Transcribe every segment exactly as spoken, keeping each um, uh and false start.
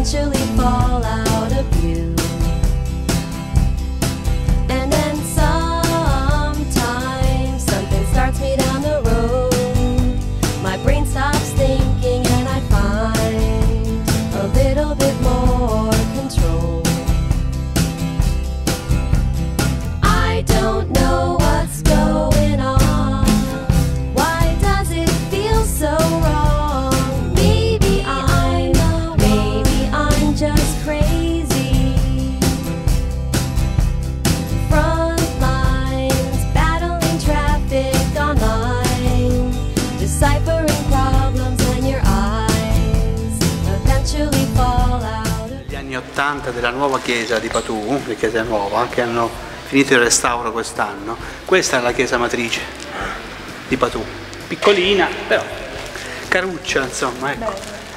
eventually fall out of view. And then sometimes something starts me down the road. My brain stops thinking and I find a little bit more control. I don't know what's going on. Why does it feel so wrong? Maybe I'm, maybe I'm just crazy. Front lines, battling traffic online, deciphering problems and your eyes eventually fall out. Gli anni ottanta della nuova chiesa di Patù, la chiesa nuova, che hanno finito il restauro quest'anno. Questa è la chiesa matrice di Patù, piccolina però caruccia, insomma, ecco.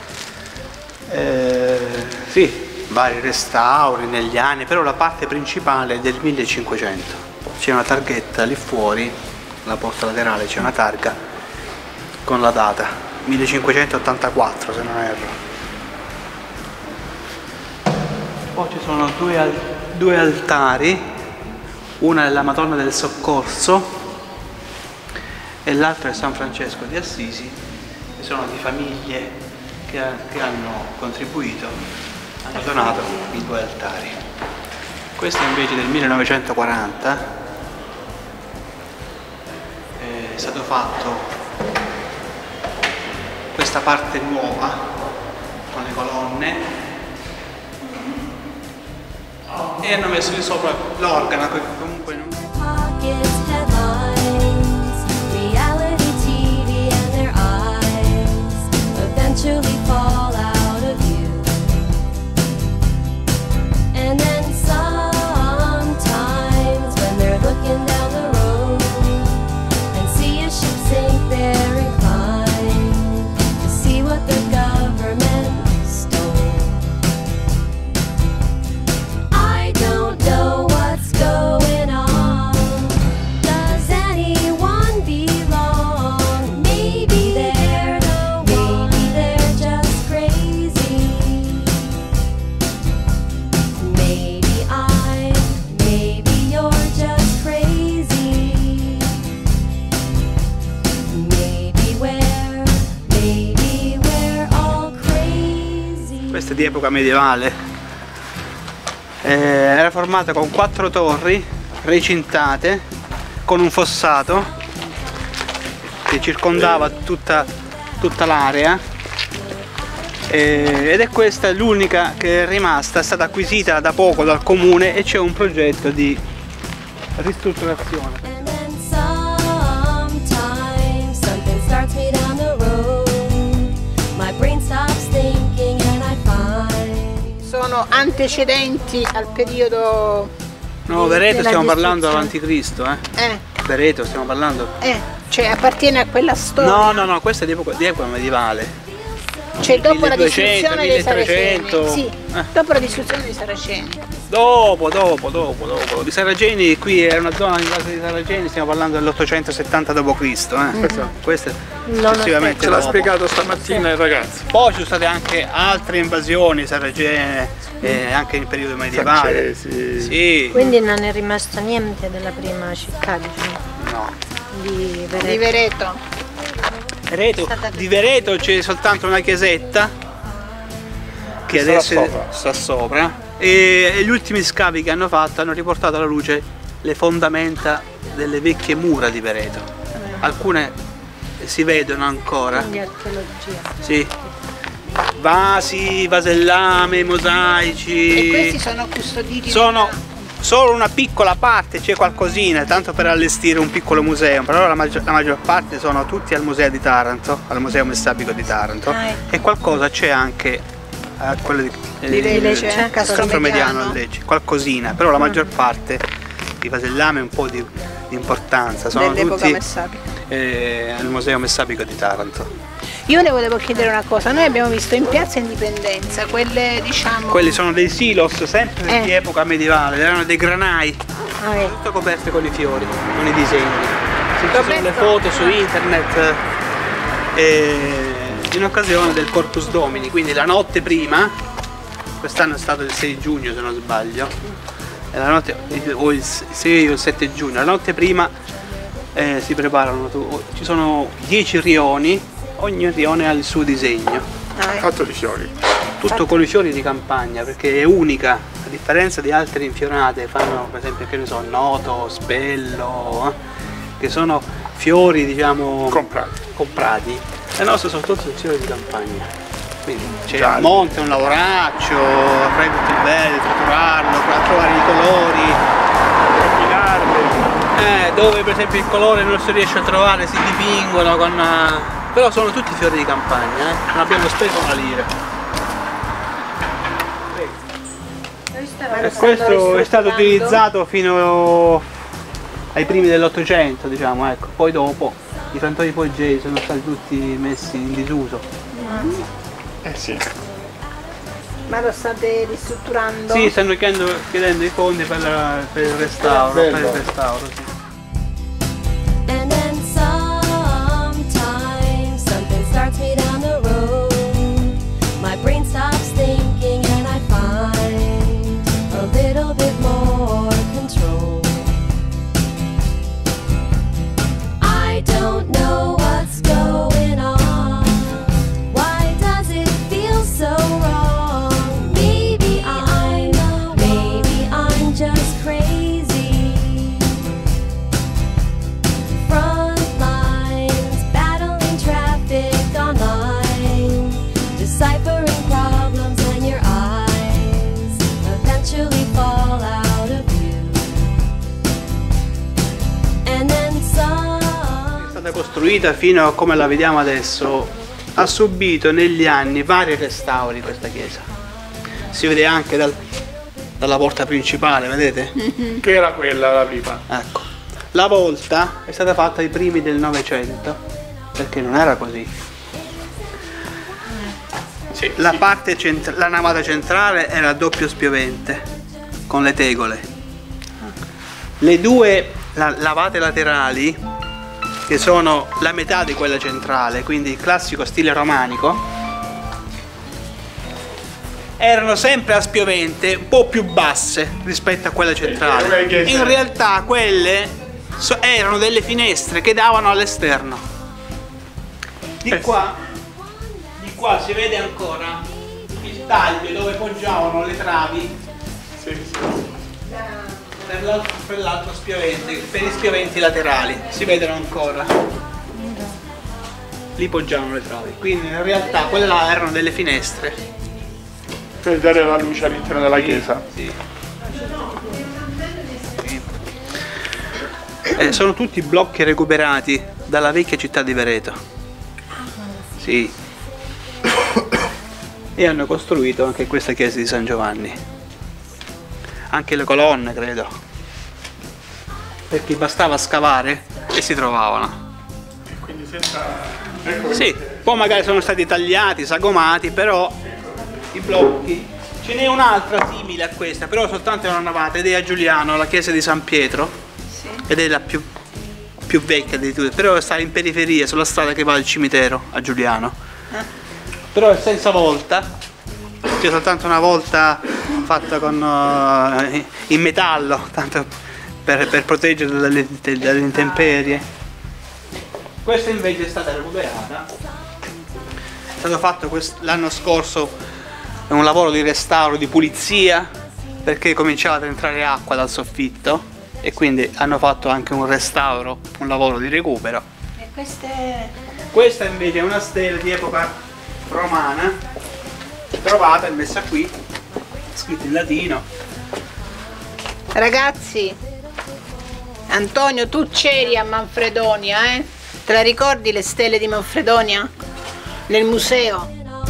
Eh, sì, vari restauri negli anni, però la parte principale è del millecinquecento. C'è una targhetta lì fuori, alla porta laterale c'è una targa con la data millecinquecentottantaquattro, se non erro. Poi ci sono due, al due altari. Una è la Madonna del Soccorso e l'altra è San Francesco di Assisi, che sono di famiglie che, che hanno contribuito, hanno donato i due altari. Questo invece del millenovecentoquaranta è stato fatto questa parte nuova con le colonne e hanno messo lì sopra l'organo che comunque non... Questa è di epoca medievale, eh, era formata con quattro torri recintate con un fossato che circondava tutta, tutta l'area, eh, ed è questa l'unica che è rimasta, è stata acquisita da poco dal comune e c'è un progetto di ristrutturazione. Sono antecedenti al periodo... No, Vereto stiamo parlando avanti Cristo, eh? Eh. Vereto stiamo parlando... Eh, cioè appartiene a quella storia. No, no, no, questa è di epoca, di epoca medievale. Cioè dopo la milleduecento, distruzione dei milletrecento. Saraceni. Sì, Eh. dopo la distruzione dei Saraceni. Dopo, dopo, dopo, dopo. I Saraceni, qui è una zona invasa dei Saraceni, stiamo parlando dell'ottocentosettanta dopo Cristo, eh? Mm-hmm. Questo è successivamente. Ce l'ha spiegato stamattina il ragazzo. Poi ci sono state anche altre invasioni saracene, eh, anche nel periodo medievale. Francesi. Sì. Quindi non è rimasto niente della prima città, diciamo. No. Di Vereto. Di Vereto. Vereto, di Vereto c'è soltanto una chiesetta che adesso sta sopra, e, e gli ultimi scavi che hanno fatto hanno riportato alla luce le fondamenta delle vecchie mura di Vereto. Alcune si vedono ancora. Quindi archeologia. Sì. Vasi, vasellame, mosaici. E questi sono custoditi? Sono solo una piccola parte, c'è qualcosina, tanto per allestire un piccolo museo, però la maggior, la maggior parte sono tutti al museo di Taranto, al museo Messapico di Taranto, ah, ecco. E qualcosa c'è anche a quello di, di Lecce, eh, Castromediano a Lecce, qualcosina, però la maggior parte di vasellame un po' di, di importanza, sono tutti eh, al museo Messapico di Taranto. Io le volevo chiedere una cosa, noi abbiamo visto in Piazza Indipendenza, quelle diciamo... Quelli sono dei silos, sempre eh. di epoca medievale, erano dei granai, ah, eh. tutto coperte con i fiori, con i disegni. Ci sono le foto su internet, eh, in occasione del Corpus Domini, quindi la notte prima quest'anno è stato il sei giugno se non sbaglio, e la notte, o il sei o il sette giugno, la notte prima eh, si preparano, ci sono dieci rioni, ogni rione ha il suo disegno. Fatto di fiori. Tutto con i fiori di campagna, perché è unica, a differenza di altre infionate, fanno per esempio, che ne so, noto, spello, eh, che sono fiori diciamo Comprati. comprati. Le nostre sono tutte fiori di campagna. Quindi c'è Gialli. il monte, un lavoraccio, fai tutto il bello, tratturarlo, trovare i colori. Eh, dove per esempio il colore non si riesce a trovare, si dipingono con... Uh, però sono tutti fiori di campagna, eh? Non abbiamo speso una lira. E questo è stato utilizzato fino ai primi dell'Ottocento, diciamo, ecco. Poi dopo i frantoni poggei sono stati tutti messi in disuso. Eh sì. Ma lo state ristrutturando? Sì, stanno chiedendo, chiedendo i fondi per, la, per il restauro, per il restauro, sì. And then sometimes something starts me down the road. My brain stops thinking and I find a little bit more control. I don't know what's going on. Why does it feel so wrong? Maybe I'm, maybe I'm just crazy. Front lines, battling traffic online, deciphering problems and your eyes eventually fall out of view. And then some. È stata costruita fino a come la vediamo adesso, ha subito negli anni vari restauri questa chiesa. Si vede anche dal- dalla porta principale, vedete? Che era quella la prima? Ecco. La volta è stata fatta ai primi del Novecento, perché non era così. Sì. La sì. parte centra- la navata centrale era a doppio spiovente, con le tegole. Le due la- lavate laterali, che sono la metà di quella centrale, quindi il classico stile romanico, erano sempre a spiovente, un po' più basse rispetto a quella centrale. In realtà quelle so- erano delle finestre che davano all'esterno. Di qua, di qua si vede ancora il taglio dove poggiavano le travi Sì, sì. per l'altro, per l'altro spiovente, per gli spioventi laterali, si vedono ancora. Lì poggiavano le travi, quindi in realtà quelle là erano delle finestre. Per dare la luce all'interno della chiesa. Sì. Sì. Eh, sono tutti blocchi recuperati dalla vecchia città di Vereto. Sì. E hanno costruito anche questa chiesa di San Giovanni. Anche le colonne, credo. Perché bastava scavare e si trovavano. Quindi senza... Ecco, Sì, poi magari sono stati tagliati, sagomati, però i blocchi. Ce n'è un'altra simile a questa, però soltanto è una navata, ed è a Giuliano, la chiesa di San Pietro. Sì. Ed è la più, più vecchia di tutte, però sta in periferia, sulla strada che va al cimitero a Giuliano. Eh. Però è senza volta, c'è soltanto una volta fatta con, uh, in metallo, tanto per, per proteggerla dalle, dalle intemperie. Questa invece è stata recuperata, è stato fatto l'anno scorso un lavoro di restauro, di pulizia, perché cominciava ad entrare acqua dal soffitto e quindi hanno fatto anche un restauro, un lavoro di recupero. E queste... Questa invece è una stela di epoca romana, trovata e messa qui, scritta in latino. Ragazzi, Antonio, tu c'eri a Manfredonia, eh? Te la ricordi le stele di Manfredonia? Nel museo?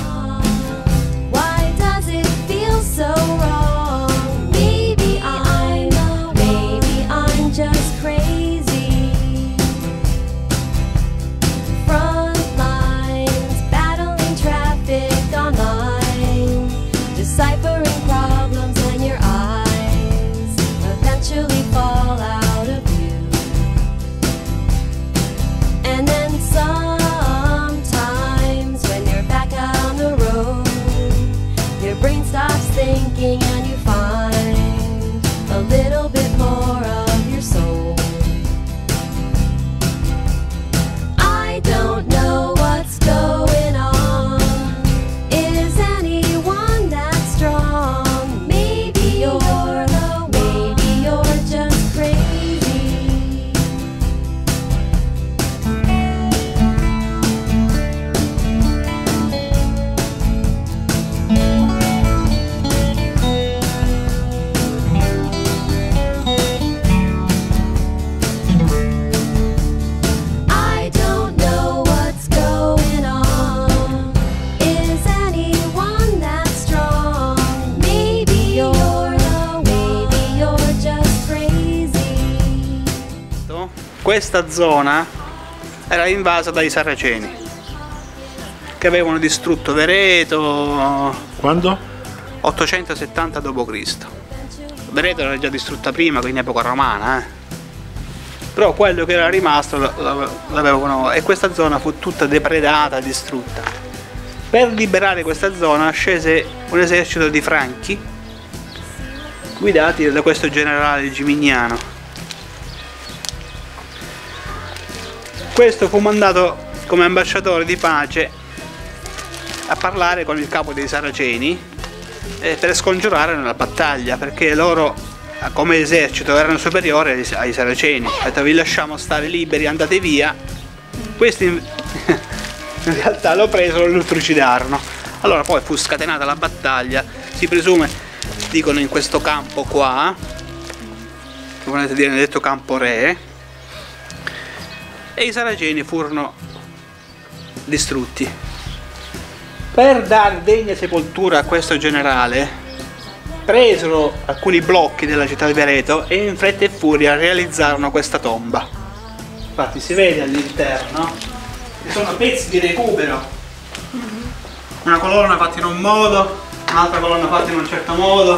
Why does it feel so wrong? Maybe I'm, maybe I'm just crazy. Front lines, battling traffic online, deciphering problems and your eyes eventually fall out of view. And then sometimes when you're back out questa zona era invasa dai Saraceni, che avevano distrutto Vereto Quando? ottocentosettanta dopo Cristo. Vereto era già distrutta prima, in epoca romana, eh. Però quello che era rimasto l'avevano, e questa zona fu tutta depredata, distrutta. Per liberare questa zona scese un esercito di Franchi guidati da questo generale Gimignano. Questo fu mandato come ambasciatore di pace a parlare con il capo dei Saraceni eh, per scongiurare la battaglia, perché loro come esercito erano superiori ai, ai Saraceni. Ha detto: vi lasciamo stare liberi, andate via. Questi in, in realtà lo presero e lo trucidarono. Allora poi fu scatenata la battaglia, si presume, dicono in questo campo qua, che volete dire nel detto Campo Re, e i Saraceni furono distrutti. Per dare degna sepoltura a questo generale presero alcuni blocchi della città di Vereto e in fretta e furia realizzarono questa tomba. Infatti si vede all'interno, ci sono pezzi di recupero, una colonna fatta in un modo, un'altra colonna fatta in un certo modo,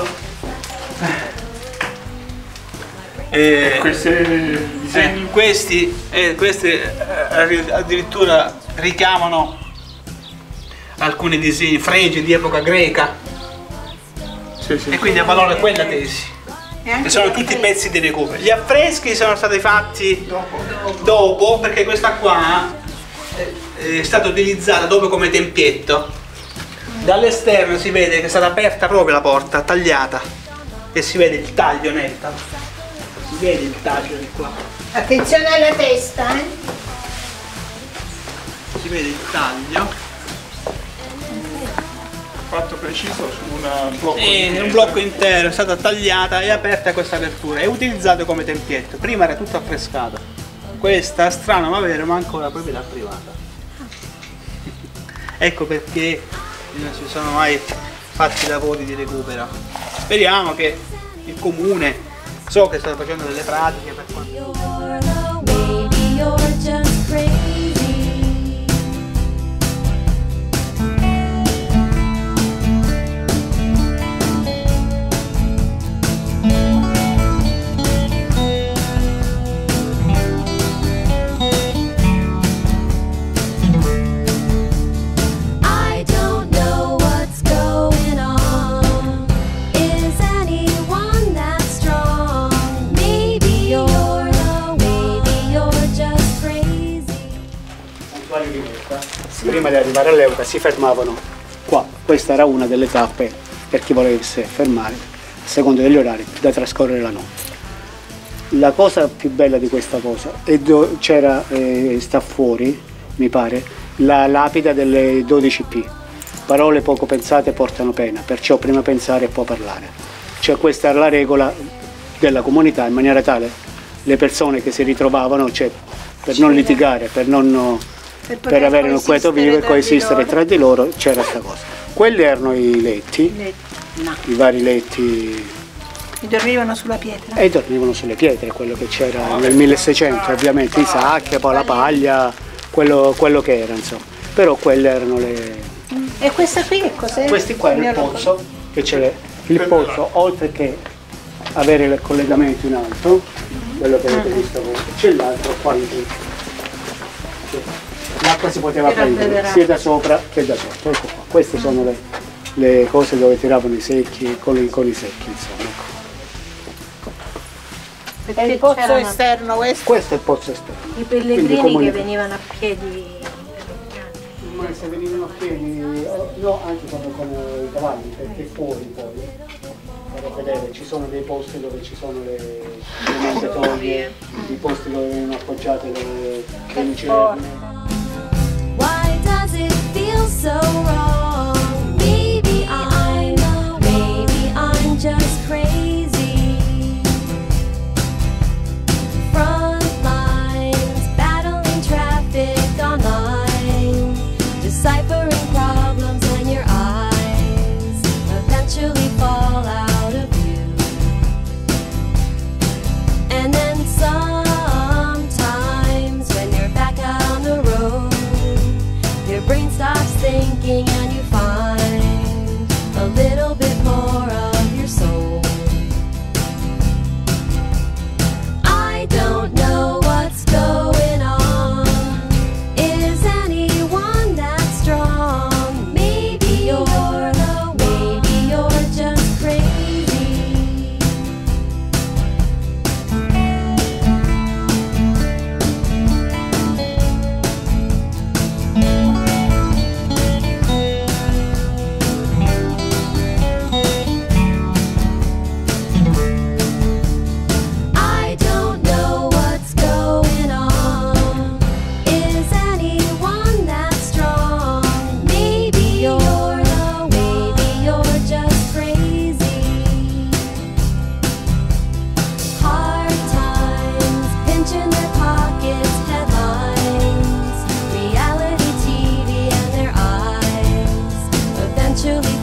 e Questi disegni? eh, questi, eh, questi eh, addirittura richiamano alcuni disegni fregi di epoca greca, Sì, sì. e quindi a valore quella tesi. E sono tutti pezzi di recupero. Gli affreschi sono stati fatti dopo, dopo perché questa qua è stata utilizzata dopo come tempietto. Dall'esterno si vede che è stata aperta proprio la porta, tagliata, e si vede il taglio netto. Si vede il taglio di qua. Attenzione alla testa, eh? Si vede il taglio. Fatto preciso su una blocco E intero. un blocco intero è stata tagliata e aperta questa apertura. È utilizzato come tempietto. Prima era tutto affrescato. Questa, strano ma vero, ma ancora proprietà privata. Ecco perché non si sono mai fatti lavori di recupero. Speriamo che il comune, so che sta facendo delle pratiche per quanto. You're low, maybe you're just crazy. I don't know what's going on. Is anyone that strong? Maybe you're low, maybe you're just crazy. Prima di arrivare all'Euca si fermavano qua. Questa era una delle tappe per chi volesse fermare, a seconda degli orari, da trascorrere la notte. La cosa più bella di questa cosa è do- c'era, eh, sta fuori, mi pare, la lapide delle dodici P. Parole poco pensate portano pena, perciò prima pensare e poi parlare. Cioè questa era la regola della comunità, in maniera tale le persone che si ritrovavano, cioè, per non litigare, per, non, Per, per avere un quieto vivo e coesistere tra di loro, c'era questa cosa. Quelli erano i letti, No, i vari letti, mi dormivano sulla pietra. e dormivano sulle pietre, quello che c'era nel milleseicento, ovviamente i sacchi, poi la paglia, quello, quello che era, insomma. Però quelle erano le... E questa qui che cos'è? Questi qua è il pozzo, che c'è le- il pozzo, oltre che avere il collegamento in alto, quello che avete visto voi, c'è l'altro qua in giù. L'acqua si poteva prendere sia da sopra che da sotto, ecco qua. Queste sono le, le cose dove tiravano i secchi, con i, con i secchi, insomma. Ecco. È il pozzo esterno questo? Questo è il pozzo esterno. I Quindi pellegrini comuni- che venivano a piedi. Ma se venivano a piedi, no, anche come con i cavalli, perché fuori poi, per vedere, ci sono dei posti dove ci sono le, le mandatorie, i posti dove vengono appoggiate le, le lucerne. Why does it feel so wrong? Maybe I'm low, maybe I'm just crazy. Front lines, battling traffic online, deciphering problems when your eyes eventually fall out of view. And then sometimes naturally